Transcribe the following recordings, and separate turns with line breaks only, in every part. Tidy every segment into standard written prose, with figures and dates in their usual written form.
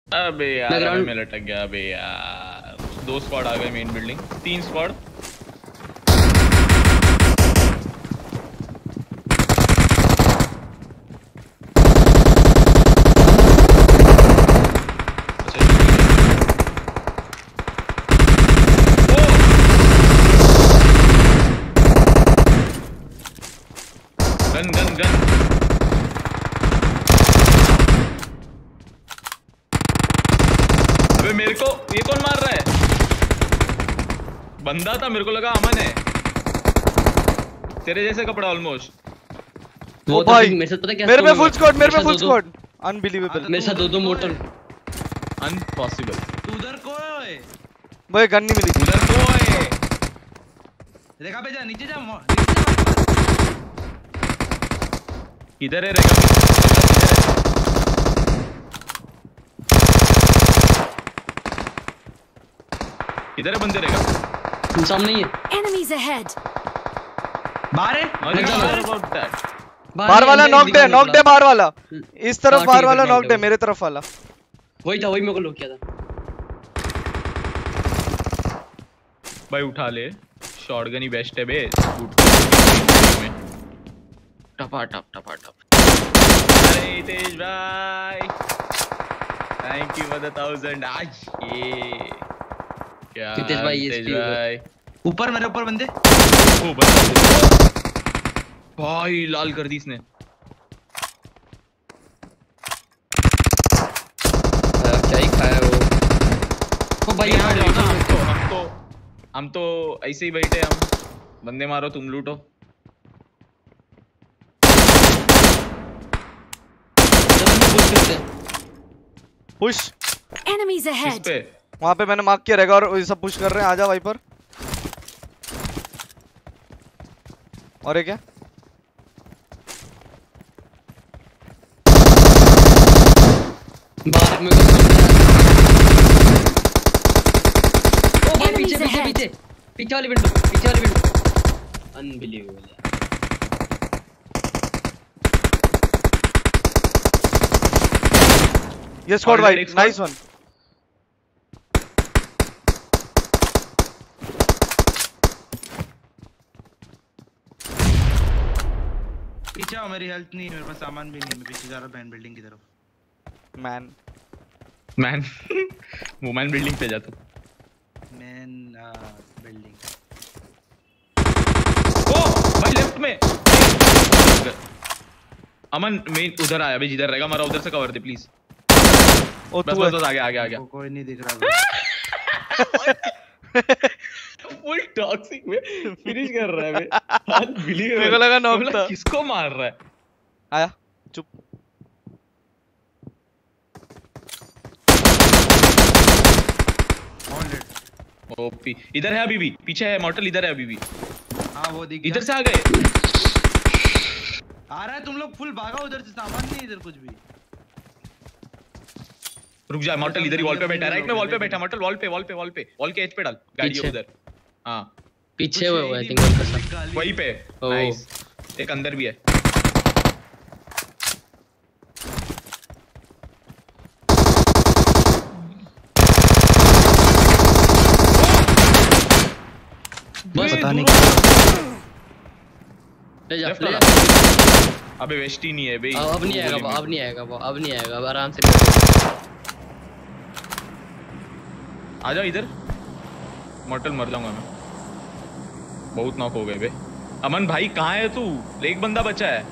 अबे यार अबे मैं लटक गया अबे यार। 2 स्क्वाड आ गए main building, 3 squad. Gun gun gun अबे मेरे को ये कौन मार रहा है? बंदा था, मेरे को लगा अमन है। तेरे जैसे कपड़ा ऑलमोस्ट।
वो भाई मेरे साथ पता क्या, मेरे पे फुल स्क्वाड, मेरे पे फुल स्क्वाड। अनबिलीवेबल। मेरे साथ 2 मोटल।
अनपॉसिबल।
तू उधर कोई
भाई गन नहीं मिली। उधर कोई
रेखा पे जा, नीचे जा।
किधर है रेखा? किधर है बंदे रेखा?
सामने ही है।
Enemies ahead.
बाहर है।
बाहर वाला नॉक्ड है, नॉक्ड है बाहर वाला। इस तरफ बाहर वाला नॉक्ड है, मेरे तरफ वाला
वही था, वही मेरे को लॉक किया था।
भाई उठा ले, शॉटगन ही बेस्ट है बे। टपा टप टपा टप। अरे तेज भाई थैंक यू फॉर द 1000। आज ये क्या
तेज भाई
ऊपर मेरे ऊपर बंदे।
ओ बंदा भाई लाल कर दी इसने।
क्या ही खाया वो। ओ भाई
यहाँ हम तो ऐसे ही बैठे। हम बंदे मारो तुम लूटो। Push
Enemies ahead.
पे वहां पे मैंने मार्क किया रहेगा और ये सब पुश कर रहे हैं। आजा वाइपर। और ये क्या?
बाहर में ओ भाई पीछे पीछे पीछे पीछे वाली विंडो, पीछे वाली विंडो। अनबिलीवेबल यार।
ये स्क्वाड भाई नाइस वन।
पीछे आओ, मेरी हेल्थ नहीं है, मेरे पास सामान भी नहीं है। मैं पीछे जा रहा हूं बिल्डिंग की तरफ।
मैन वुमन बिल्डिंग पे जा तू।
Man building.
ओ भाई लेफ्ट में अमन मेन उधर आया। अभी जिधर रहेगा हमारा उधर से कवर दे प्लीज। ओ बस बस आगे आगे आगे।
कोई नहीं दिख रहा।
फुल टॉक्सिक में फिनिश कर रहा है बे। अनबिलीवेबल। मेरे को लगा नॉक था। किसको मार रहा है? आया चुप। ओपी इधर है अभी भी। पीछे है मॉर्टल, इधर है अभी भी।
हां वो दिख गया।
इधर से आ गए।
आ रहा है तुम लोग फुल भागा उधर से। सामान नहीं इधर कुछ भी।
रुक जा मॉर्टल इधर ही वॉल पे बैठा है। राइट में वॉल पे बैठा मॉर्टल। वॉल पे वॉल के एज पे डाल गाड़ी उधर। हां
पीछे वो आई थिंक उनका सब
वहीं पे। नाइस। एक अंदर भी है।
बस पता नहीं
ले जा।
अबे वेस्ट ही नहीं है बे।
अब नहीं आएगा वो, अब नहीं आएगा वो, अब नहीं आएगा। अब आराम से
आ जा इधर। मॉर्टल मर जाऊंगा मैं। बहुत नॉक हो गए बे। अमन भाई कहाँ है तू? एक बंदा बचा है।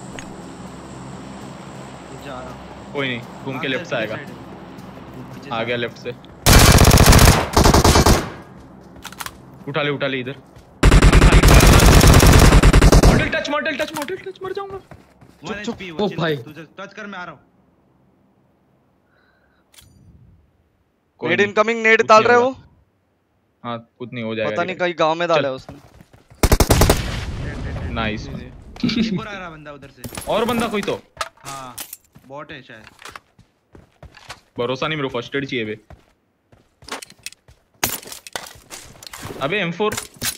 जा रहा हूं।
कोई नहीं घूम के लेफ्ट से आएगा। आ गया लेफ्ट से। उठा ले इधर। मॉडल टच मर जाऊंगा।
चुप
ओ भाई
तू टच कर, मैं आ रहा हूं।
नेड इनकमिंग। नेड डाल रहे हो? हाँ कुछ नहीं हो जाएगा। पता नहीं कहीं गांव में डाला है उसने। नाइस।
एक और आ रहा बंदा उधर से।
और बंदा कोई तो।
हाँ बॉट है शायद।
भरोसा नहीं मेरे को। फर्स्ट एड चाहिए बे। अबे M4।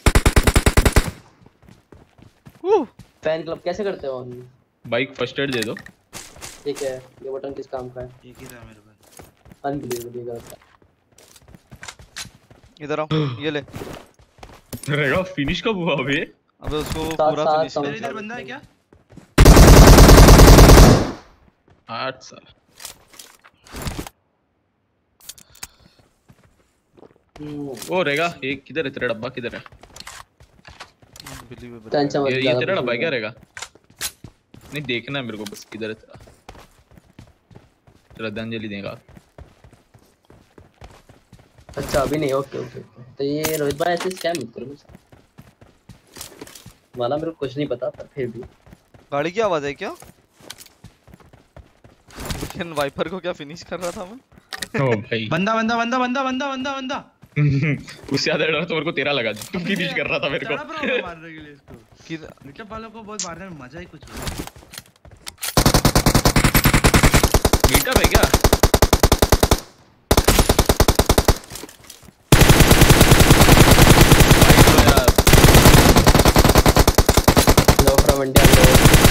फैन क्लब कैसे करते हो
बाइक फर्स्ट एड दे दो।
ठीक है। ये बटन किस काम का है?
एक ही था मेरे पास।
अनबिलीवेबल होता है।
इधर आओ, ये ले।
रहेगा फिनिश कब हुआ अबे?
अबे उसको
सात-
पूरा
सात
फिनिश
समझ
मेरे इधर बंदा है क्या?
8 साल। वो रहेगा एक किधर है तेरा डब्बा किधर है?
टेंशन मत
ये तेरा डब्बा है क्या रहेगा? नहीं देखना है मेरे को बस किधर है तेरा। श्रद्धांजलि देगा।
अच्छा अभी नहीं, ओके ओके। तो ये रोहित भाई ऐसे स्कैम मत करो मुझसे। वाला मेरे को कुछ नहीं पता पर फिर भी।
गाड़ी की आवाज है क्या? लेकिन वाइपर को क्या फिनिश कर रहा था मैं?
ओ भाई
बंदा बंदा बंदा बंदा बंदा बंदा बंदा
उससे ज्यादा डर तो मेरे को तेरा लगा तू फिनिश कर रहा था मेरे को।
तड़प रहा हूँ मारने के लिए इसको।
किधर?
मीटअप वालों को बहुत मारने में मजा ही कुछ है।
मीटअप है क्या?
लो फ्रॉम इंडिया लो।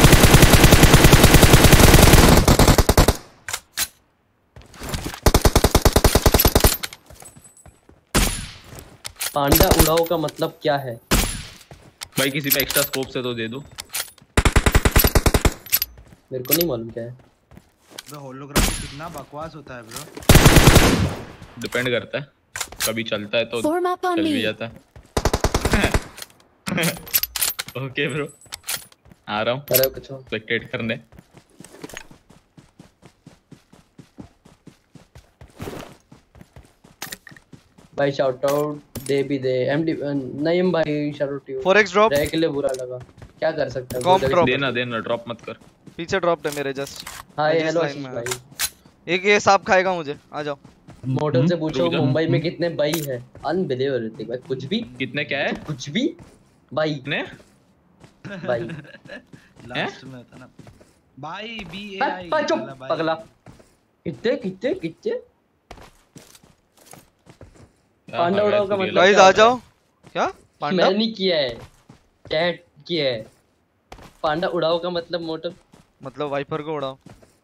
पांडा उड़ाओ का मतलब क्या है?
भाई किसी पे एक्स्ट्रा स्कोप से तो दे दो।
मेरे को नहीं मालूम क्या है।
ब्रो होलोग्राफी कितना बकवास होता है ब्रो।
डिपेंड करता है, कभी चलता है तो
Form up on
चल भी
me.
जाता है। ओके ब्रो, आ रहा हूँ
अरे कुछ हो।
स्पेक्टेट करने।
भाई शाउट आउट दे भी दे। एमडी नईम भाई shout out you.
4x drop.
रह के लिए बुरा लगा, क्या कर सकते हैं।
कॉम ड्रॉप।
देना देना ड्रॉप मत कर।
पीछे ड्रॉप है मेरे जस्ट।
हाय
जिस
हेलो
line
आशीष
में
भाई।
एक ये सांप खाएगा मुझे, आ जाओ।
मोटल से पूछो
रुक जा।
मुंबई में कितने बाई है। अनबिलीवेबल ऋतिक भाई, कुछ भी
कितने क्या है?
कुछ भी बाई
कितने?
बाई।
लास्ट में था ना भाई बी ए आई
चुप पगला। कितने कितने कितने पांडा उड़ाओ का मतलब
गाइस
क्या
आ
होता
जाओ। क्या पांडा?
मैंने नहीं किया है, चैट किया है। पांडा उड़ाओ का मतलब मोटल
मतलब वाइपर को उड़ाओ।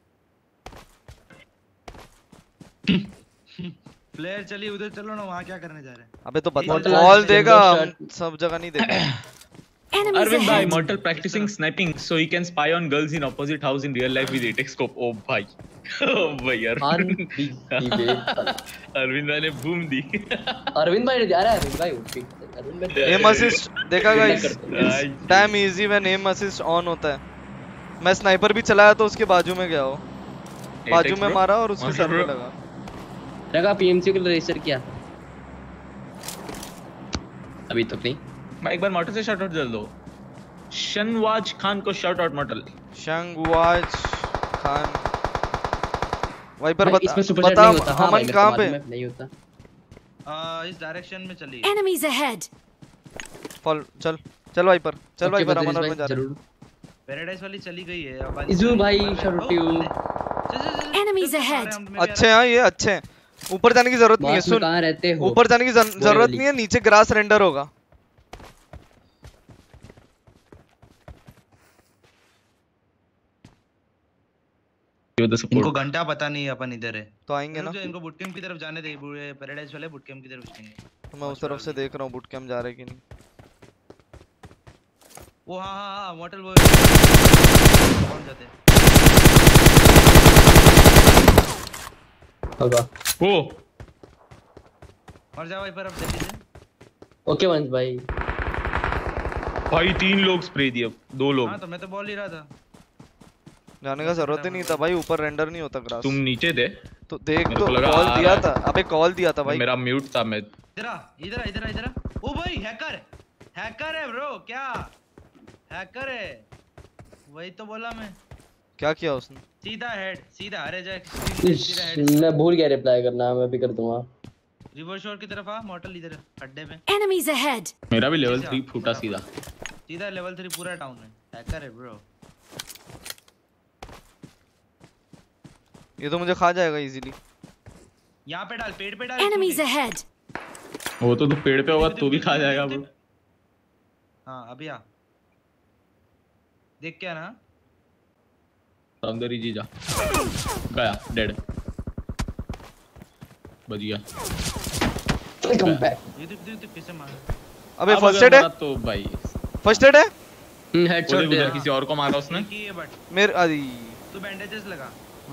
प्लेयर चलिए उधर चलो ना, वहाँ क्या करने जा रहे हैं?
अबे तो बता,
Mortal
कॉल
Arts
देगा,
Windows
हम सब जगह नहीं देगा।
Enemies
Arvind bhai,
ahead.
mortal practicing sniping so he can spy on girls in opposite house in real life with 8x scope. Oh भाई, oh भाई
अनबिलीवेबल।
अरविंद भाई ने बूम दी।
अरविंद भाई ने दिया। अरे अरविंद भाई उठ अरविंद भाई
एम असिस्ट देखा guys,
Nice.
Damn easy when aim assist on होता है। मैं स्नाइपर भी चलाया तो उसके बाजू में गया हो, बाजू में
bro.
मारा और उसके
Monster
सर में
bro.
लगा।
लगा पीएमसी को रजिस्टर किया अभी तक नहीं।
भाई एक बार मॉटल से शाउट आउट दे दो। शनवाज खान को shout out Mortal.
Shahnawaz Khan viper
भाई, इसमें सुपर चैट
बता
नहीं होता। हाँ भाई,
अमन
मेरे को
कहाँ पे?
मालूम है, नहीं होता।
इस डायरेक्शन में चलिए।
Enemies ahead.
फॉल चल चल वाइपर, चल
ओके,
वाइपर,
बदरीश
अमन और
भाई,
मैं जा रहे हैं।
जरूर।
पैराडाइज वाली चली गई है अब।
इजू भाई shout out you.
Enemies ahead.
अच्छे हैं ये, अच्छे हैं। ऊपर जाने की जरूरत नहीं है,
बॉस में
सुन
कहाँ रहते हो?
ऊपर जाने की जरूरत
वाली।
नहीं है, नीचे ग्रास रेंडर होगा।
इनको घंटा पता नहीं है अपन इधर है
तो आएंगे ना,
रुक जा, इनको बूटकैम्प की तरफ जाने दे। पैराडाइज वाले बूटकैम्प की तरफ जाएंगे।
तो मैं उस तरफ से देख रहा हूँ बूट कैंप जा रहे कि नहीं।
वो हाँ मॉडल वो कौन जाते हैं?
होगा।
ओ
मर जा भाई पर अब जल्दी से।
ओके वंश भाई।
भाई 3 लोग स्प्रे दिए, 2 लोग।
हाँ तो मैं तो बोल ही रहा था
जाने का जरूरत ही नहीं था भाई, ऊपर रेंडर नहीं होता ग्रास।
तुम नीचे दे
तो देख,
मेरे
तो
को लगा
कॉल
आ
दिया
रहा
था, अबे कॉल दिया था भाई।
मेरा म्यूट था। मैं
इधर आ इधर आ इधर आ इधर आ। ओ भाई हैकर हैकर है ब्रो, क्या हैकर है? वही तो बोला मैं।
क्या किया उसने?
सीधा हेड सीधा, अरे जा
मैं भूल गया रिप्लाई करना, मैं भी कर दूंगा।
रिवर्स शॉट की तरफ आ मॉडल, इधर अड्डे में।
Enemies ahead.
मेरा भी लेवल 3 फूटा सीधा।
सीधा लेवल 3 पूरा टाउन में हैकर है ब्रो।
ये तो मुझे खा जाएगा इजीली।
यहाँ पे डाल, पेड़ पे डाल।
Enemies ahead.
वो तो तू पेड़ पे होगा तू भी खा जाएगा ब्रो।
हाँ अभी आ देख क्या ना।
सौंदर्य जी जा गया डेड। बच गया।
Welcome back.
ये देख कैसे मारा।
अबे
अब
फर्स्ट
अगर
एड है,
मरा तो भाई
फर्स्ट एड है
हेडशॉट
उधर
दिया।
किसी और को मारा उसने।
एक ही है बट
मेरे अरे
तू बैंडेजेस लगा।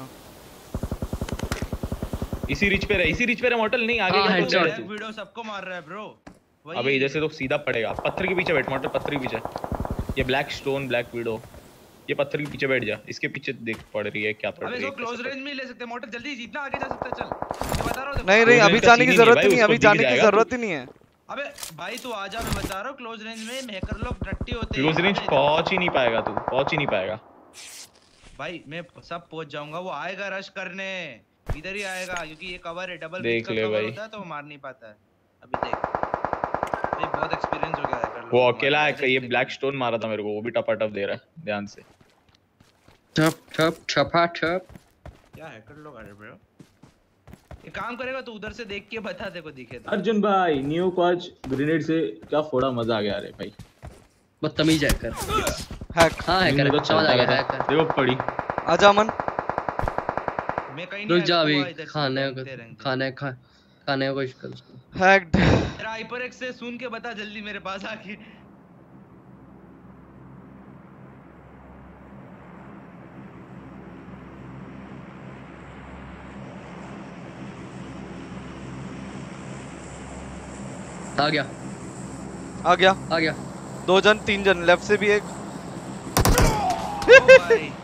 इसी रिच पे रहे मॉडल नहीं आगे
हाँ,
जा तो
headshot।
उधर तू।
वीडियो सबको मार रहा है ब्रो।
अबे इधर से तो सीधा पड़ेगा, पत्थर के पीछे बैठ मॉडल, पत्थर के पीछे। ये ब्लैक स्टोन ब्लैक विडो, ये पत्थर के पीछे बैठ जा, इसके पीछे देख पड़ रही है क्या पड़
अबे
रही
इसको
है।
क्लोज रेंज में ही ले सकते हैं मोटर, जल्दी जितना आगे जा सकता है चल। मैं बता रहा हूं
नहीं नहीं,
Close
अभी
range का
जाने की
scene ही नहीं
जरूरत
है
ही नहीं,
भाई,
अभी
उसको
जाने
दिख
की
जाएगा
जरूरत ही नहीं है।
अबे भाई तू आजा, मैं बता रहा हूं क्लोज रेंज में हैकर लोग रट्टी होते हैं।
क्लोज रेंज पहुंच ही नहीं पाएगा तू, पहुंच ही नहीं पाएगा
भाई मैं सब पहुंच जाऊंगा, वो आएगा रश करने, इधर ही आएगा क्योंकि ये कवर है, डबल
देख
का
ले
कवर
भाई।
होता है तो वो मार नहीं पाता है। अभी देख भाई बहुत एक्सपीरियंस हो गया है कर लो।
वो अकेला है, ये ब्लैक स्टोन मारा था मेरे को, वो भी टपाटप दे रहा है, ध्यान से।
ठप ठप ठपा ठप।
क्या हैकर लोग आ रहे ब्रो। ये काम करेगा तो उधर से देख के बता, देखो दिखे तो।
अर्जुन भाई न्यू कोच ग्रेनेड से क्या फोड़ा, मजा आ गया रे भाई।
बदतमीज हैकर।
हैक
हाँ हैकर,
तो
समझ आ गया
था।
हैकर।
देखो पड़ी।
आजा अमन।
मैं कहीं नहीं
रुक जा,
आया,
अभी
तू आ इधर से,
खाने
देखते रहेंगे।
खाने का कोशिश कर उसको।
हैक्ड।
तेरा हाइपर एक्स से सुन के बता जल्दी मेरे पास आके।
आ गया
आ गया,
आ गया।
2 जन 3 जन, लेफ्ट से भी एक।
ओ भाई